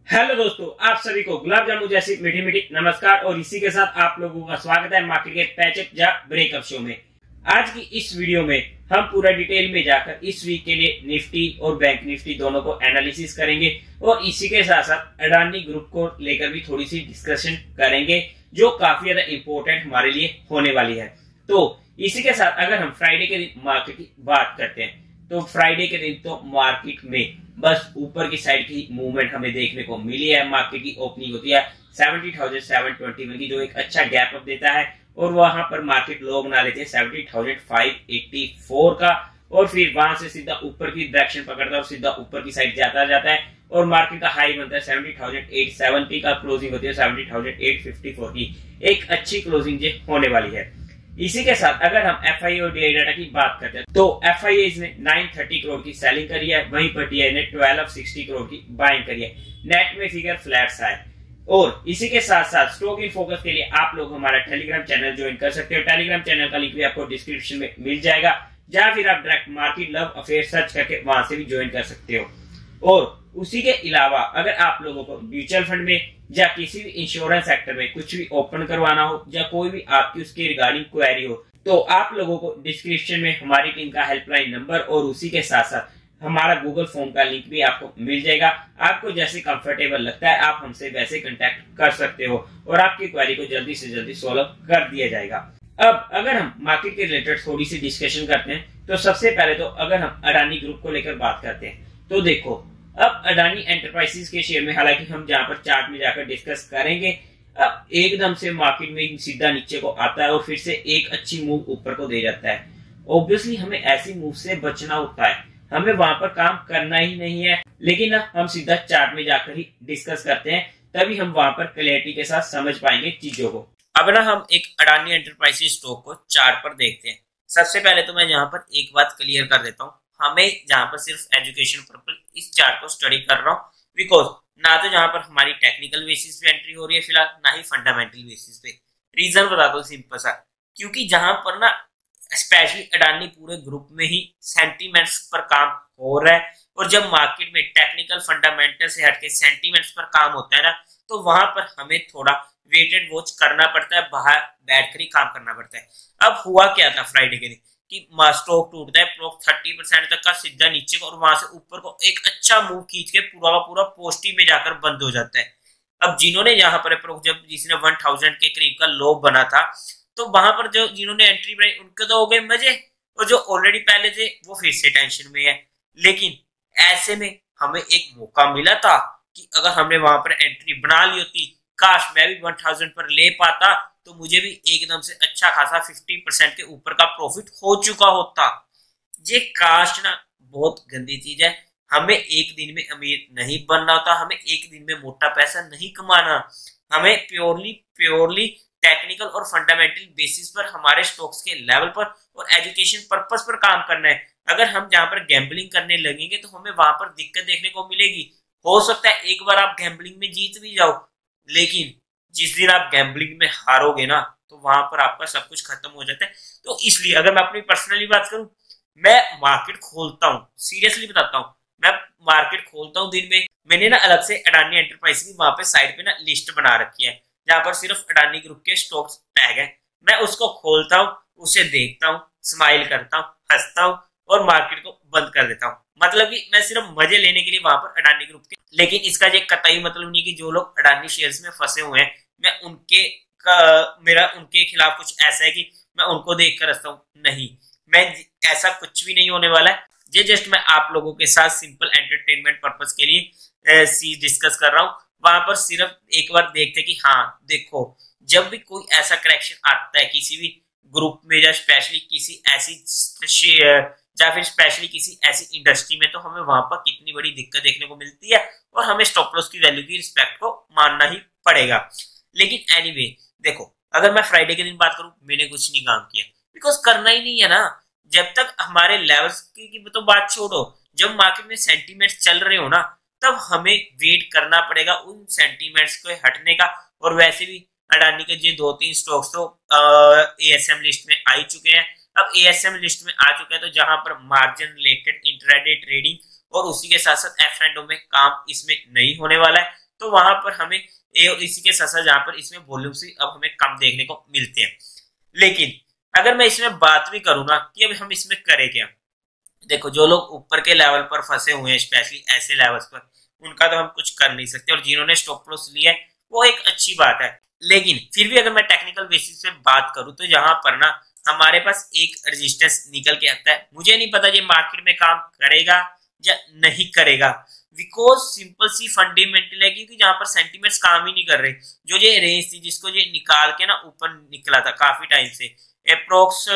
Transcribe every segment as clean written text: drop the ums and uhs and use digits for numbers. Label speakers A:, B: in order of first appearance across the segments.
A: Hello दोस्तों, आप सभी को गुलाब जामुन जैसी मीठी मीठी नमस्कार। और इसी के साथ आप लोगों का स्वागत है मार्केट के पैचअप या ब्रेकअप शो में। आज की इस वीडियो में हम पूरा डिटेल में जाकर इस वीक के लिए निफ्टी और बैंक निफ्टी दोनों को एनालिसिस करेंगे और इसी के साथ साथ अडानी ग्रुप को लेकर भी थोड़ी सी डिस्कशन करेंगे जो काफी ज्यादा इंपॉर्टेंट हमारे लिए होने वाली है। तो इसी के साथ अगर हम फ्राइडे के दिन मार्केट की बात करते हैं तो फ्राइडे के दिन तो मार्केट में बस ऊपर की साइड की मूवमेंट हमें देखने को मिली है। मार्केट की ओपनिंग होती है 70,721 की, जो एक अच्छा गैप अप देता है और वहां पर मार्केट लो बना लेते हैं 70,584 का और फिर वहां से सीधा ऊपर की डायरेक्शन पकड़ता है और सीधा ऊपर की साइड जाता है और मार्केट का हाई बनता है 70,870 का, क्लोजिंग होती है 70,854 की। एक अच्छी क्लोजिंग जो होने वाली है। इसी के साथ अगर हम एफआईए और डीआई डाटा की बात करते हैं तो एफआईए ने 930 करोड़ की सेलिंग करी है, वहीं पर डीआई ने 1260 करोड़ की बाइंग करी है। नेट में फिगर फ्लैट सा है। और इसी के साथ साथ स्टॉक इन फोकस के लिए आप लोग हमारा टेलीग्राम चैनल ज्वाइन कर सकते हो। टेलीग्राम चैनल का लिंक भी आपको डिस्क्रिप्शन में मिल जाएगा, या फिर आप direct market love affair search करके वहां से भी ज्वाइन कर सकते हो। और उसी के अलावा अगर आप लोगों को म्यूचुअल फंड में या किसी भी इंश्योरेंस सेक्टर में कुछ भी ओपन करवाना हो या कोई भी आपकी उसके रिगार्डिंग क्वेरी हो तो आप लोगों को डिस्क्रिप्शन में हमारी टीम का हेल्पलाइन नंबर और उसी के साथ साथ हमारा गूगल फॉर्म का लिंक भी आपको मिल जाएगा। आपको जैसे कंफर्टेबल लगता है आप हमसे वैसे कांटेक्ट कर सकते हो और आपकी क्वेरी को जल्दी से जल्दी सॉल्व कर दिया जाएगा। अब अगर हम मार्केट के रिलेटेड थोड़ी सी डिस्कशन करते हैं तो सबसे पहले तो अगर हम अडानी ग्रुप को लेकर बात करते हैं तो देखो, अब अडानी एंटरप्राइजेस के शेयर में हालांकि हम जहां पर चार्ट में जाकर डिस्कस करेंगे, अब एकदम से मार्केट में सीधा नीचे को आता है और फिर से एक अच्छी मूव ऊपर को दे जाता है। ऑब्वियसली हमें ऐसी मूव से बचना होता है, हमें वहां पर काम करना ही नहीं है। लेकिन हम सीधा चार्ट में जाकर ही डिस्कस करते हैं, तभी हम वहां पर क्लैरिटी के साथ समझ पाएंगे चीजों को। अब ना हम एक अडानी एंटरप्राइजेस स्टॉक को चार्ट पर देखते हैं। सबसे पहले तो मैं यहाँ पर एक बात क्लियर कर देता हूँ, हमें जहां पर सिर्फ एजुकेशन पर्पस इस चार्ट को स्टडी कर रहा हूँ, बिकॉज ना तो जहां पर हमारी टेक्निकल बेसिस पे एंट्री हो रही है फिलहाल, ना ही फंडामेंटल बेसिस पे। रीजन बता दो सिंपल सा, क्योंकि जहां पर ना स्पेशली अडानी पूरे ग्रुप में ही सेंटीमेंट्स पर काम हो रहा है और जब मार्केट में टेक्निकल फंडामेंटल से हटके सेंटीमेंट्स पर काम होता है ना तो वहां पर हमें थोड़ा वेटेड वॉच करना पड़ता है, बाहर बैठकर ही काम करना पड़ता है। अब हुआ क्या था फ्राइडे के दिन कि स्टॉक टूटता है 30% तक का सीधा नीचे को और वहां से ऊपर को एक अच्छा मूव खींच के पूरा का पूरा पॉजिटिव में जाकर बंद हो जाता है। अब जिन्होंने यहाँ पर जब जिसने 1000 के करीब का लो बना था तो वहां पर जो जिन्होंने एंट्री बनाई उनके तो हो गए मजे, और जो ऑलरेडी पहले थे वो फिर से टेंशन में है। लेकिन ऐसे में हमें एक मौका मिला था कि अगर हमने वहां पर एंट्री बना ली होती, काश मैं भी 1000 पर ले पाता तो मुझे भी एकदम से अच्छा खासा 50% के ऊपर का प्रॉफिट हो चुका होता। ये काश ना बहुत गंदी चीज है। हमें एक दिन में अमीर नहीं बनना होता, हमें एक दिन में मोटा पैसा नहीं कमाना, हमें प्योरली टेक्निकल और फंडामेंटल बेसिस पर हमारे स्टॉक्स के लेवल पर और एजुकेशन पर्पस पर काम करना है। अगर हम जहां पर गैम्बलिंग करने लगेंगे तो हमें वहां पर दिक्कत देखने को मिलेगी। हो सकता है एक बार आप गैम्बलिंग में जीत भी जाओ, लेकिन जिस दिन आप गैम्बलिंग में हारोगे ना तो वहां पर आपका सब कुछ खत्म हो जाता है। तो इसलिए अगर मैं अपनी पर्सनली बात करूं, मैं मार्केट खोलता हूं, सीरियसली बताता हूं, मैं मार्केट खोलता हूं दिन में। मैंने ना अलग से अडानी एंटरप्राइज की वहां पे साइड पे ना लिस्ट बना रखी है जहां पर सिर्फ अडानी ग्रुप के स्टॉक्स टैग है। मैं उसको खोलता हूं, उसे देखता हूं, स्माइल करता हूं, हंसता हूं और मार्केट को बंद कर देता हूं। मतलब कि मैं सिर्फ मजे लेने के लिए वहां पर अडानी ग्रुप के, लेकिन इसका ये कतई मतलब नहीं कि जो लोग अडानी शेयर्स में फंसे हुए हैं मैं मेरा उनके खिलाफ कुछ ऐसा है कि मैं उनको देखकर हंसता हूं, नहीं, मैं ऐसा कुछ भी नहीं होने वाला है। ये जस्ट मैं आप लोगों के साथ सिंपल एंटरटेनमेंट पर्पस के लिए डिस्कस कर रहा हूं। वहां पर सिर्फ एक बार देखते कि हाँ देखो, जब भी कोई ऐसा करेक्शन आता है किसी भी ग्रुप में या स्पेशली किसी ऐसी या फिर स्पेशली किसी ऐसी इंडस्ट्री में, तो हमें वहां पर कितनी बड़ी दिक्कत देखने को मिलती है और हमें स्टॉप लॉस की वैल्यू की रिस्पेक्ट को मानना ही पड़ेगा। लेकिन एनीवे देखो, अगर मैं फ्राइडे के दिन बात करूं, मैंने कुछ नहीं काम किया, बिकॉज करना ही नहीं है ना। जब तक हमारे लेवल्स की तो बात छोड़ो, जब मार्केट में सेंटीमेंट्स चल रहे हो ना तब हमें वेट करना पड़ेगा उन सेंटीमेंट्स को हटने का। और वैसे भी अडानी के जो 2-3 स्टॉक्स तो एएसएम लिस्ट में आ ही चुके हैं। अब एएसएम लिस्ट में आ चुका है तो जहां पर मार्जिन रिलेटेड इंट्राडे ट्रेडिंग और उसी के साथ साथ एफ एंड ओ में काम इसमें नहीं होने वाला है। तो वहां पर हमें इसी के साथ साथ जहां पर इसमें वॉल्यूम्स भी अब हमें कम देखने को मिलते हैं। लेकिन अगर मैं इसमें बात भी करूँ ना कि अब हम इसमें करें क्या, देखो जो लोग ऊपर के लेवल पर फंसे हुए हैं स्पेशली ऐसे लेवल्स पर, उनका तो हम कुछ कर नहीं सकते, और जिन्होंने स्टॉप लॉस लिया है वो एक अच्छी बात है। लेकिन फिर भी अगर मैं टेक्निकल बेसिस पे बात करूं तो यहाँ पर ना हमारे पास एक रेजिस्टेंस निकल के आता है। मुझे नहीं पता ये मार्केट में काम करेगा या नहीं करेगा, बिकॉज सिंपल सी फंडामेंटल है क्योंकि जहां पर सेंटीमेंट्स काम ही नहीं कर रहे। जो ये रेंज थी जिसको ये निकाल के ना ऊपर निकला था काफी टाइम से, अप्रोक्स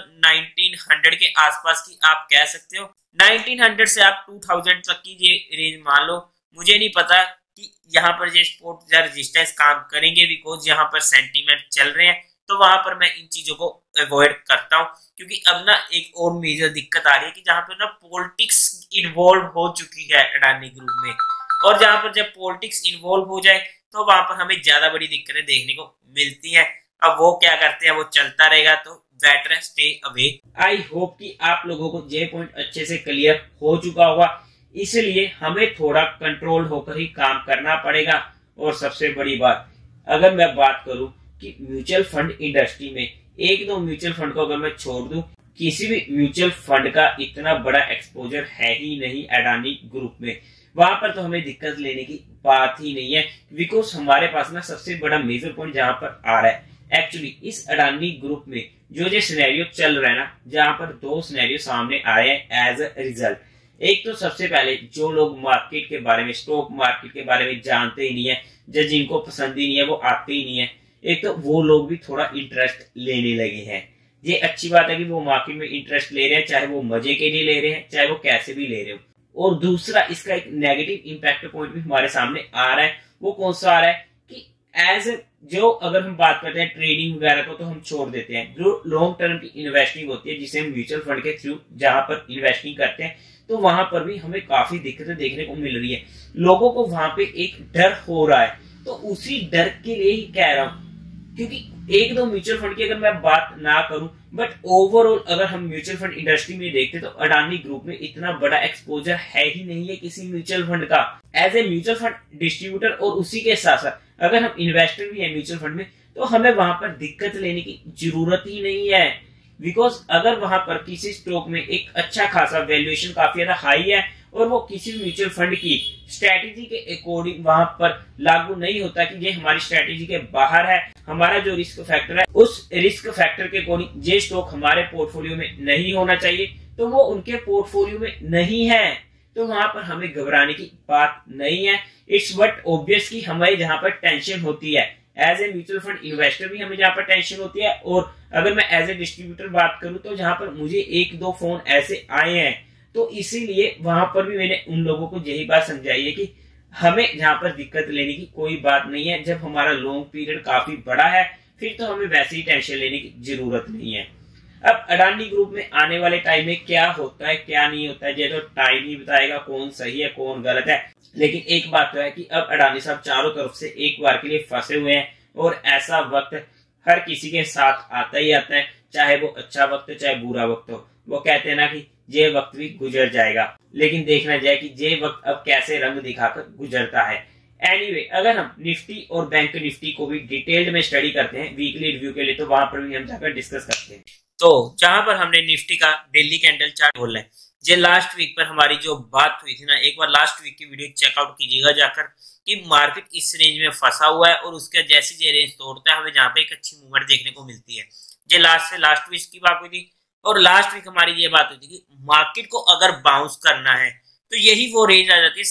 A: 1900 के आसपास की आप कह सकते हो, 1900 से आप 2000 तक की ये रेंज मान लो। मुझे नहीं पता कि यहाँ पर ये सपोर्ट या रेजिस्टेंस काम करेंगे, बिकॉज यहाँ पर सेंटीमेंट चल रहे हैं, तो वहां पर मैं इन चीजों को अवॉइड करता हूँ। क्योंकि अब ना एक और मेजर दिक्कत आ रही है कि जहां पर ना पॉलिटिक्स इन्वॉल्व हो चुकी है अडानी ग्रुप में, और जहां पर जब पॉलिटिक्स इन्वॉल्व हो जाए तो वहां पर हमें ज्यादा बड़ी दिक्कतें देखने को मिलती हैं। अब वो क्या करते हैं, वो चलता रहेगा, तो better stay away. I hope कि आप लोगों को ये पॉइंट अच्छे से क्लियर हो चुका होगा, इसलिए हमें थोड़ा कंट्रोल होकर ही काम करना पड़ेगा। और सबसे बड़ी बात, अगर मैं बात करूं कि म्यूचुअल फंड इंडस्ट्री में एक दो म्यूचुअल फंड को अगर मैं छोड़ दूं, किसी भी म्यूचुअल फंड का इतना बड़ा एक्सपोजर है ही नहीं अडानी ग्रुप में। वहां पर तो हमें दिक्कत लेने की बात ही नहीं है, बिकॉज हमारे पास ना सबसे बड़ा मेजर पॉइंट जहां पर आ रहा है, एक्चुअली इस अडानी ग्रुप में जो सिनेरियो चल रहा है ना, जहां पर दो सिनेरियो सामने आए हैं एज अ रिजल्ट। एक तो सबसे पहले जो लोग मार्केट के बारे में, स्टॉक मार्केट के बारे में जानते ही नहीं है, जो जिनको पसंद ही नहीं है, वो आते ही नहीं है, एक तो वो लोग भी थोड़ा इंटरेस्ट लेने लगे हैं। ये अच्छी बात है कि वो मार्केट में इंटरेस्ट ले रहे हैं, चाहे वो मजे के लिए ले रहे हैं, चाहे वो कैसे भी ले रहे हो। और दूसरा इसका एक नेगेटिव इंपैक्ट पॉइंट भी हमारे सामने आ रहा है। वो कौन सा आ रहा है कि एज जो अगर हम बात करते हैं ट्रेडिंग वगैरह को तो हम छोड़ देते हैं, जो लॉन्ग टर्म की इन्वेस्टिंग होती है जिसे हम म्यूचुअल फंड के थ्रू जहां पर इन्वेस्टिंग करते हैं, तो वहां पर भी हमें काफी दिक्कतें देखने को मिल रही है। लोगों को वहां पे एक डर हो रहा है, तो उसी डर के लिए ही कह रहा हूं, क्योंकि एक दो म्यूचुअल फंड की अगर मैं बात ना करूं, बट ओवरऑल अगर हम म्यूचुअल फंड इंडस्ट्री में देखते तो अडानी ग्रुप में इतना बड़ा एक्सपोजर है ही नहीं है किसी म्यूचुअल फंड का as a mutual fund distributor. और उसी के साथ साथ अगर हम इन्वेस्टर भी है म्यूचुअल फंड में, तो हमें वहां पर दिक्कत लेने की जरूरत ही नहीं है, बिकॉज अगर वहां पर किसी स्टॉक में एक अच्छा खासा वैल्यूएशन काफी ज्यादा हाई है और वो किसी म्यूचुअल फंड की स्ट्रेटेजी के अकॉर्डिंग वहां पर लागू नहीं होता कि ये हमारी स्ट्रेटेजी के बाहर है, हमारा जो रिस्क फैक्टर है उस रिस्क फैक्टर के अकॉर्डिंग ये स्टॉक हमारे पोर्टफोलियो में नहीं होना चाहिए, तो वो उनके पोर्टफोलियो में नहीं है, तो वहां पर हमें घबराने की बात नहीं है। इट्स बट ऑब्वियस कि हमें जहां पर टेंशन होती है as a mutual fund investor भी हमें जहां पर टेंशन होती है, और अगर मैं एज ए डिस्ट्रीब्यूटर बात करूं तो जहां पर मुझे एक दो फोन ऐसे आए हैं, तो इसीलिए वहां पर भी मैंने उन लोगों को यही बात समझाई है कि हमें जहां पर दिक्कत लेने की कोई बात नहीं है। जब हमारा लॉन्ग पीरियड काफी बड़ा है फिर तो हमें वैसे ही टेंशन लेने की जरूरत नहीं है। अब अडानी ग्रुप में आने वाले टाइम में क्या होता है क्या नहीं होता है, ये तो टाइम ही बताएगा कौन सही है कौन गलत है। लेकिन एक बात तो है कि अब अडानी साहब चारों तरफ से एक बार के लिए फंसे हुए हैं, और ऐसा वक्त हर किसी के साथ आता ही आता है, चाहे वो अच्छा वक्त हो चाहे बुरा वक्त हो। वो कहते हैं ना कि ये वक्त भी गुजर जाएगा, लेकिन देखना जाए कि ये वक्त अब कैसे रंग दिखाकर गुजरता है। एनीवे, अगर हम निफ्टी और बैंक निफ्टी को भी डिटेल्ड में स्टडी करते हैं वीकली रिव्यू के लिए, तो वहां पर भी हम जाकर डिस्कस करते हैं। तो जहां पर हमने निफ्टी का डेली कैंडल चार्ट बोला है, ये लास्ट वीक पर हमारी जो बात हुई थी ना, एक बार लास्ट वीक की वीडियो चेकआउट कीजिएगा जाकर कि मार्केट इस रेंज में फंसा हुआ है और उसके जैसी ये रेंज तोड़ता है हमें जहां पे एक अच्छी मूवमेंट देखने को मिलती है। ये लास्ट वीक की बात हुई थी, और लास्ट वीक हमारी ये बात हुई थी कि मार्केट को अगर बाउंस करना है तो यही वो रेंज आ जाती है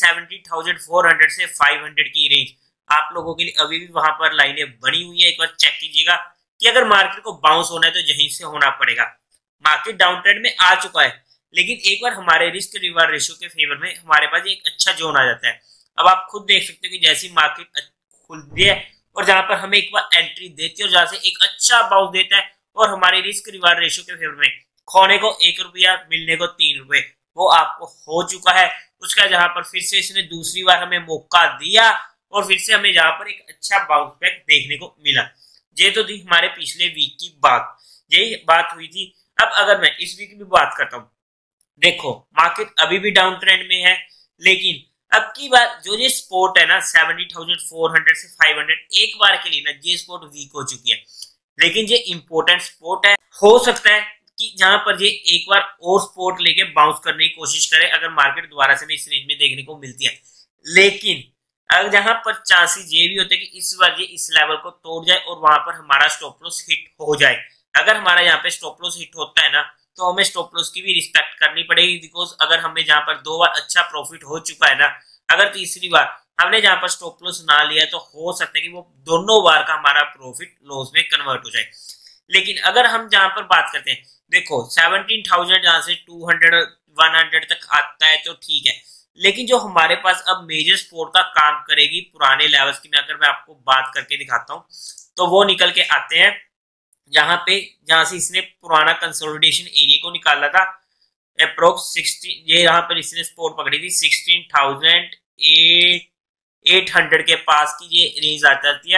A: 70,400 से 500 की रेंज। आप लोगों के लिए अभी भी वहां पर लाइनें बनी हुई है, एक बार चेक कीजिएगा कि अगर मार्केट को बाउंस होना है तो यहीं से होना पड़ेगा। मार्केट डाउन ट्रेंड में आ चुका है, लेकिन एक बार हमारे रिस्क रिवार्ड रेशियो के फेवर में हमारे पास एक अच्छा जोन आ जाता है। अब आप खुद देख सकते हो कि जैसी मार्केट खुलती है और जहां पर हमें एक बार एंट्री देती है और जहां से एक अच्छा बाउंस देता है और हमारे रिस्क रिवार्ड रेशियो के फेवर में खोने को 1 रुपया मिलने को 3 रुपए, वो आपको हो चुका है। उसका जहां पर फिर से इसने दूसरी बार हमें मौका दिया और फिर से हमें जहां पर एक अच्छा बाउंस बैक देखने को मिला। ये तो थी हमारे पिछले वीक की बात, यही बात हुई थी। अब अगर मैं इस वीक की भी बात करता हूँ, देखो मार्केट अभी भी डाउन ट्रेंड में है, लेकिन अब की बार जो ये सपोर्ट है ना 70,400 से 500 एक बार के लिए ना ये सपोर्ट वीक हो चुकी है, लेकिन ये इंपॉर्टेंट सपोर्ट है। हो सकता है कि जहां पर ये एक बार और सपोर्ट लेके बाउंस करने की कोशिश करे अगर मार्केट दोबारा से इस रेंज में देखने को मिलती है। लेकिन अगर जहां पर चांसेस ये भी होते हैं कि इस बार ये इस लेवल को तोड़ जाए और वहां पर हमारा स्टॉप लॉस हिट हो जाए। अगर हमारा यहाँ पे स्टॉप लॉस हिट होता है ना तो हमें स्टॉप लॉस की भी रिस्पेक्ट करनी पड़ेगी, बिकॉज अगर हमें जहां पर 2 बार अच्छा प्रॉफिट हो चुका है ना, अगर तीसरी बार हमने जहां पर स्टॉप लॉस ना लिया तो हो सकता है कि वो दोनों बार का हमारा प्रॉफिट लॉस में कन्वर्ट हो जाए। लेकिन अगर हम जहां पर बात करते हैं, देखो 17,000 जहां से 200 100 तक आता है तो ठीक है, लेकिन जो हमारे पास अब मेजर सपोर्ट का काम करेगी पुराने लेवल्स की, अगर मैं आपको बात करके दिखाता हूँ तो वो निकल के आते हैं यहाँ पे, जहां से इसने पुराना कंसोलिडेशन एरिया को निकाला था अप्रोक्स 16, ये यहाँ पर इसने सपोर्ट पकड़ी थी 16,800 के पास की ये रेंज आ जाती है।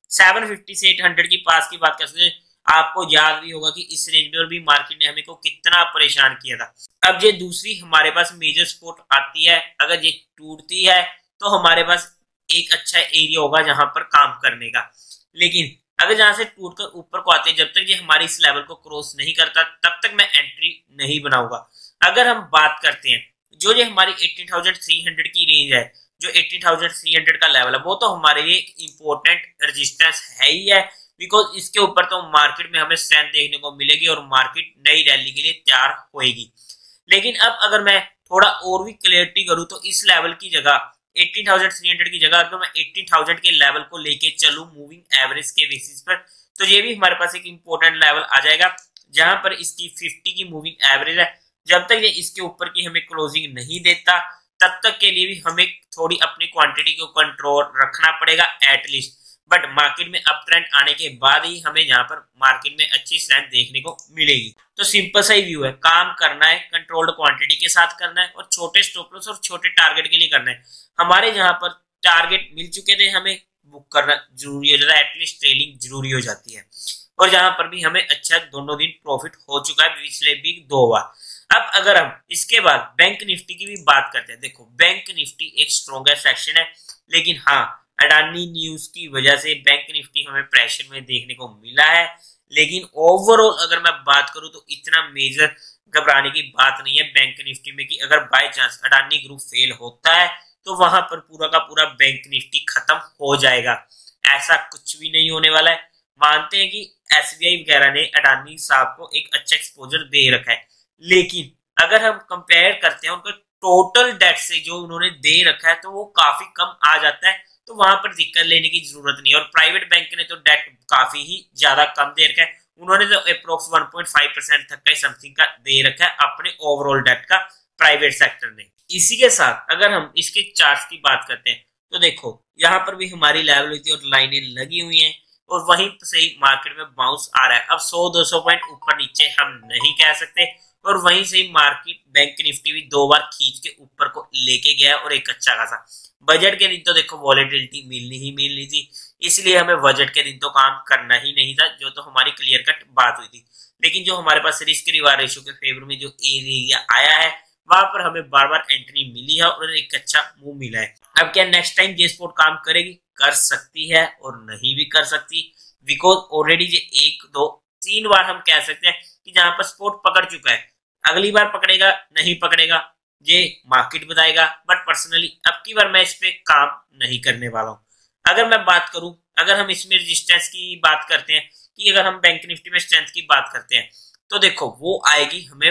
A: 750 से 800 की पास की बात कर सकते हैं। आपको याद भी होगा कि इस रेंज में और भी मार्केट ने हमें को कितना परेशान किया था। अब ये दूसरी हमारे पास मेजर सपोर्ट आती है, अगर ये टूटती है तो हमारे पास एक अच्छा एरिया होगा जहां पर काम करने का। लेकिन अगर जहां से टूटकर ऊपर को आते हैं, जब तक ये हमारी इस लेवल को क्रॉस नहीं करता तब तक मैं एंट्री नहीं बनाऊंगा। अगर हम बात करते हैं जो ये हमारी 18,300 की रेंज है, जो 18,300 का लेवल है, वो तो हमारे लिए इंपॉर्टेंट रेजिस्टेंस है ही है, बिकॉज इसके ऊपर तो मार्केट में हमें स्ट्रेंथ देखने को मिलेगी और मार्केट नई रैली के लिए तैयार होएगी। लेकिन अब अगर मैं थोड़ा और भी क्लियरिटी करूं तो इस लेवल की जगह 18,300 की जगह अगर मैं 18,000 के लेवल को लेके चलूं मूविंग एवरेज के बेसिस पर, तो ये भी हमारे पास एक इंपॉर्टेंट लेवल आ जाएगा जहां पर इसकी 50 की मूविंग एवरेज है। जब तक ये इसके ऊपर की हमें क्लोजिंग नहीं देता तब तक के लिए भी हमें थोड़ी अपनी क्वांटिटी को कंट्रोल रखना पड़ेगा एटलीस्ट। बट मार्केट में अप ट्रेंड आने के बाद ही हमें यहाँ पर मार्केट में अच्छी स्ट्रेंथ देखने को मिलेगी। तो सिंपल सा ही व्यू है, काम करना है, कंट्रोल्ड क्वांटिटी के साथ करना है और छोटे स्टॉप लॉस और छोटे टारगेट के लिए करना है। हमारे यहाँ पर टारगेट मिल चुके थे, हमें बुक करना जरूरी हो जाता है, एटलीस्ट ट्रेलिंग जरूरी हो जाती है। और यहाँ पर भी हमें अच्छा दोनों दिन प्रॉफिट हो चुका है, पिछले भी 2 बार। अब अगर हम इसके बाद बैंक निफ्टी की भी बात करते हैं, देखो बैंक निफ्टी एक स्ट्रॉन्गर सेक्शन है, लेकिन हाँ अडानी न्यूज की वजह से बैंक निफ्टी हमें प्रेशर में देखने को मिला है। लेकिन ओवरऑल अगर मैं बात करूं तो इतना मेजर घबराने की बात नहीं है बैंक निफ्टी में कि अगर by chance Adani group fail होता है तो वहां पर पूरा का पूरा बैंक निफ्टी खत्म हो जाएगा। ऐसा कुछ भी नहीं होने वाला है। मानते हैं कि एसबीआई वगैरह ने अडानी साहब को एक अच्छा एक्सपोजर दे रखा है, लेकिन अगर हम कंपेयर करते हैं उनका टोटल डेट से जो उन्होंने दे रखा है तो वो काफी कम आ जाता है, तो वहां पर दिक्कत लेने की जरूरत नहीं है। और प्राइवेट बैंक ने तो डेट काफी ही ज्यादा कम दे रखा है, उन्होंने तो अप्रोक्स 1.5% तक का समथिंग का दे रखा है अपने ओवरऑल डेट का प्राइवेट सेक्टर ने। इसी के साथ अगर हम इसके चार्ट्स की बात करते हैं तो देखो यहाँ पर भी हमारी लेवलिटी और लाइनें लगी हुई हैं और वहीं से ही मार्केट में बाउंस आ रहा है। अब 100-200 पॉइंट ऊपर नीचे हम नहीं कह सकते और वहीं से ही मार्केट बैंक निफ्टी भी 2 बार खींच के ऊपर को लेके गया और एक अच्छा खासा। बजट के दिन तो देखो वॉलेटिलिटी मिलनी थी, इसलिए हमें बजट के दिन तो काम करना ही नहीं था, जो तो हमारी क्लियर कट बात हुई थी। लेकिन जो हमारे पास रिस्क रिवार्ड रेशियो के फेवर में जो एरिया आया है वहां पर हमें बार बार एंट्री मिली है और एक अच्छा मूव मिला है। अब क्या नेक्स्ट टाइम ये स्पोर्ट काम करेगी? कर सकती है और नहीं भी कर सकती, बिकॉज ऑलरेडी ये 1 2 3 बार हम कह सकते हैं कि जहां पर स्पोर्ट पकड़ चुका है। अगली बार पकड़ेगा नहीं पकड़ेगा ये मार्केट बताएगा, बट पर्सनली अब की बार मैं इस पे काम नहीं करने वाला हूँ। अगर मैं बात करूं, अगर हम इसमें रेजिस्टेंस की बात करते हैं कि अगर हम बैंक निफ्टी में स्ट्रेंथ की बात करते हैं तो देखो वो आएगी हमें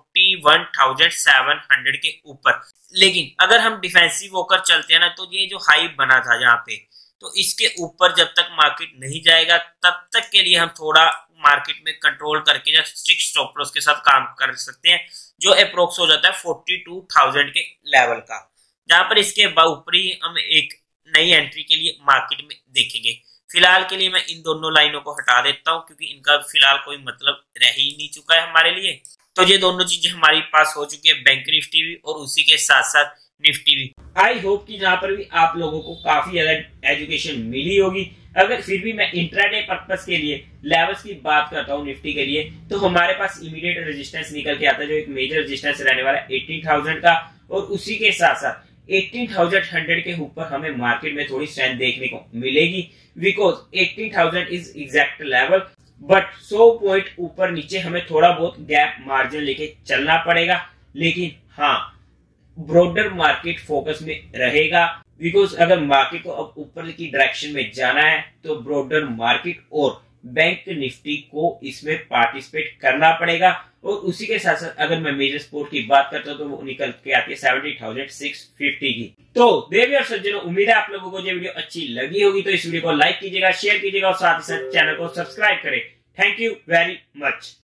A: 41,700 के ऊपर। लेकिन अगर हम डिफेंसिव होकर चलते हैं ना तो ये जो हाई बना था यहाँ पे, तो इसके ऊपर जब तक मार्केट नहीं जाएगा तब तक के लिए हम थोड़ा मार्केट में कंट्रोल करके या स्ट्रिक्ट स्टॉप लॉस के साथ काम कर सकते हैं, जो अप्रोक्स हो जाता है 42,000 के लेवल का, जहां पर इसके ऊपर ही हम एक नई एंट्री के लिए मार्केट में देखेंगे। फिलहाल के लिए मैं इन दोनों लाइनों को हटा देता हूं क्योंकि इनका फिलहाल कोई मतलब रह ही नहीं चुका है हमारे लिए। तो ये दोनों चीजें हमारे पास हो चुकी है, बैंक निफ्टी भी और उसी के साथ साथ निफ्टी भी। आई होप कि जहां पर भी आप लोगों को काफी ज्यादा एजुकेशन मिली होगी। अगर फिर भी मैं इंट्राडे पर्पस के लिए लेवल्स की बात करता हूँ निफ्टी के लिए, तो हमारे पास इमीडिएट रेजिस्टेंस निकल के आता है जो एक मेजर रेजिस्टेंस रहने वाला है 18,000 का, और उसी के साथ साथ 18,100 के ऊपर हमें मार्केट में थोड़ी स्ट्रेंथ देखने को मिलेगी, because 18,000 is exact level, but 100 point ऊपर नीचे हमें थोड़ा बहुत गैप मार्जिन लेके चलना पड़ेगा। लेकिन हाँ, ब्रॉडर मार्केट फोकस में रहेगा, बिकॉज अगर मार्केट को अब ऊपर की डायरेक्शन में जाना है तो ब्रॉडर मार्केट और बैंक निफ्टी को इसमें पार्टिसिपेट करना पड़ेगा। और उसी के साथ साथ अगर मैं मेजर सपोर्ट की बात करता हूं तो वो निकल के आती है 70,650 की। तो देवी और सज्जनों, उम्मीद है आप लोगों को ये वीडियो अच्छी लगी होगी, तो इस वीडियो को लाइक कीजिएगा, शेयर कीजिएगा और साथ ही साथ चैनल को सब्सक्राइब करें। Thank you very much.